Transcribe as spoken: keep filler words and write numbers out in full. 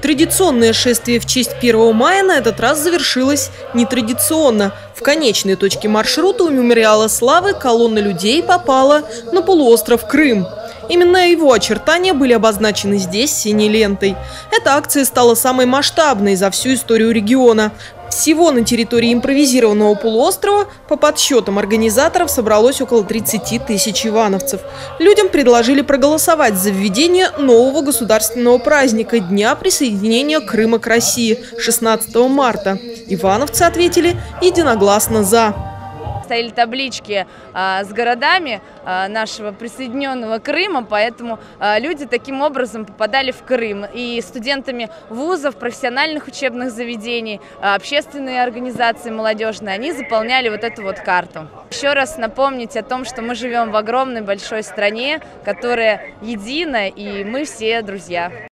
Традиционное шествие в честь первого мая на этот раз завершилось нетрадиционно. В конечной точке маршрута у мемориала славы колонна людей попала на полуостров Крым. Именно его очертания были обозначены здесь синей лентой. Эта акция стала самой масштабной за всю историю региона. Всего на территории импровизированного полуострова, по подсчетам организаторов, собралось около тридцати тысяч ивановцев. Людям предложили проголосовать за введение нового государственного праздника – Дня присоединения Крыма к России шестнадцатого марта. Ивановцы ответили единогласно «за». Стояли таблички а, с городами а, нашего присоединенного Крыма, поэтому а, люди таким образом попадали в Крым. И студентами вузов, профессиональных учебных заведений, а, общественные организации молодежные, они заполняли вот эту вот карту. Еще раз напомнить о том, что мы живем в огромной большой стране, которая едина, и мы все друзья.